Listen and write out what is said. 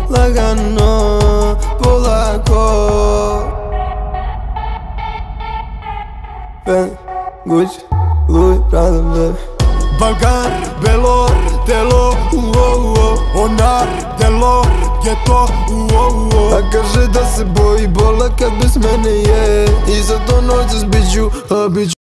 lagano, polako. Fendi, Gucci, Louis, Prada, baby. Balkan, Belor, telo, Onar, telo, geto, A kaže da se boji bola kad bez mene je I zato noćas biću